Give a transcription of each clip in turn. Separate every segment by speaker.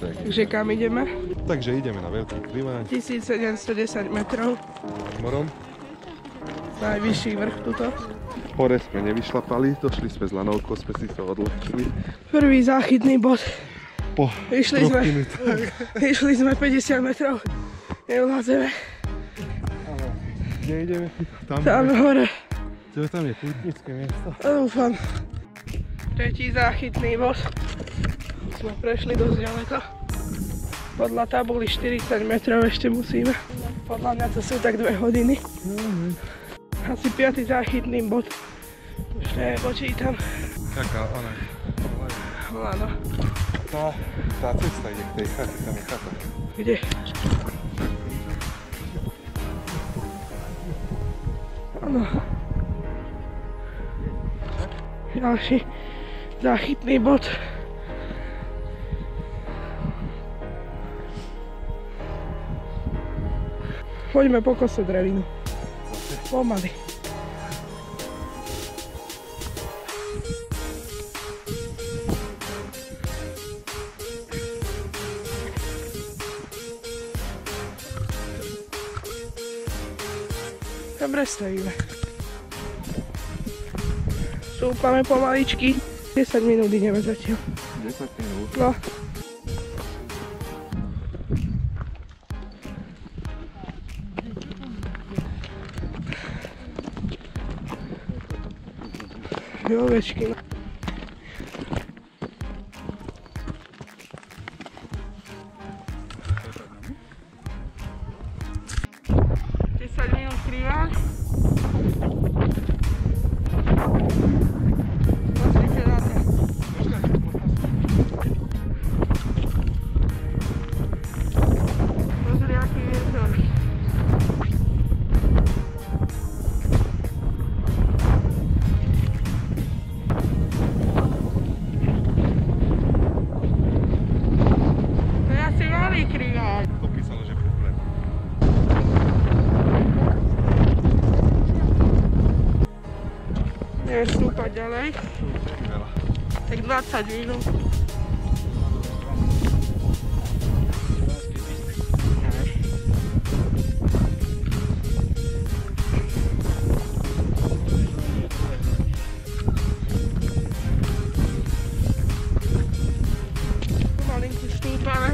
Speaker 1: Takže kam ideme?
Speaker 2: Takže ideme na Veľký Kriváň.
Speaker 1: 1710 metrov.
Speaker 2: Morom.
Speaker 1: Najvyšší vrch tuto.
Speaker 2: Hore sme nevyšlapali, došli sme z lanovkou, sme si to odľahčili.
Speaker 1: Prvý záchytný bod.
Speaker 2: Po
Speaker 1: Išli sme 50 metrov. Neulázeme.
Speaker 2: Kde ideme?
Speaker 1: Tam hore.
Speaker 2: Tam je pútnické miesto.
Speaker 1: Dúfam. Tretí záchytný bod. Sme prešli dosť ďaleko. Podľa tabuly 40 metrov ešte musíme. Podľa mňa to sú tak 2 hodiny. Asi 5. záchytný bod. Už nepočítam.
Speaker 2: Taká, ona.
Speaker 1: Áno.
Speaker 2: Tá cesta ide k tej chate, tam je chata.
Speaker 1: Kde? Áno. Ďalší záchytný bod. Poďme po kose drevinu. Pomaly. Dobre stojíme. Stúpame pomaličky. 10 minút ideme zatiaľ.
Speaker 2: 10 minút?
Speaker 1: No. Ovečky. 10 minút Kriváň. Pozrite na to. Pozri, aký vietor. To je asi malý Kriváň.
Speaker 2: To písalo, že problém.
Speaker 1: Neviem stúpať ďalej. Tak 20 minút. Pomalinky stúpame.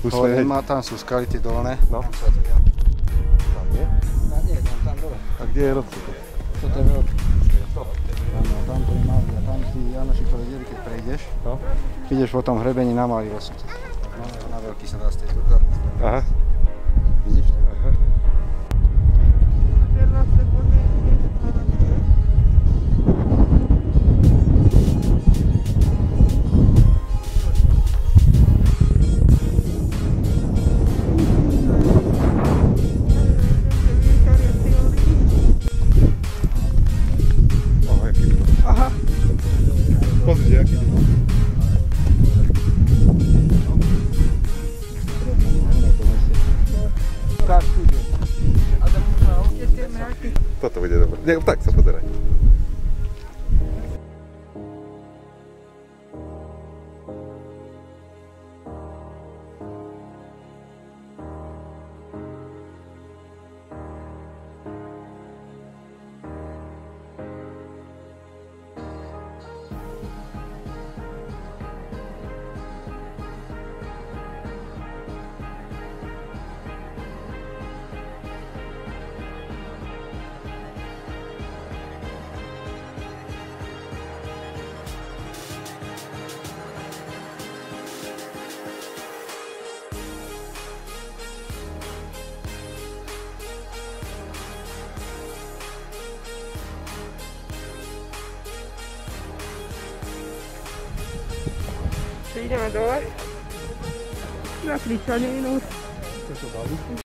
Speaker 2: skúsme hneď.
Speaker 3: Tam sú skaly tie dolné.
Speaker 2: No. Tam nie?
Speaker 3: Nie, tam dole.
Speaker 2: A kde je Rodce?
Speaker 3: Toto je veľký. Áno, tam to je malý a tam si Janošikové diery, keď prejdeš,
Speaker 2: No.
Speaker 3: ideš po tom hrebení na malý osud. No, na veľký sa dá z tej doklady.
Speaker 2: Aha.
Speaker 3: Vidíš to?
Speaker 2: Aha.
Speaker 1: Aha.
Speaker 2: Pozrite, aký je. Toto bude dobré. Nie, tak sa pozeraj.
Speaker 1: Ideme dole na 30 minút.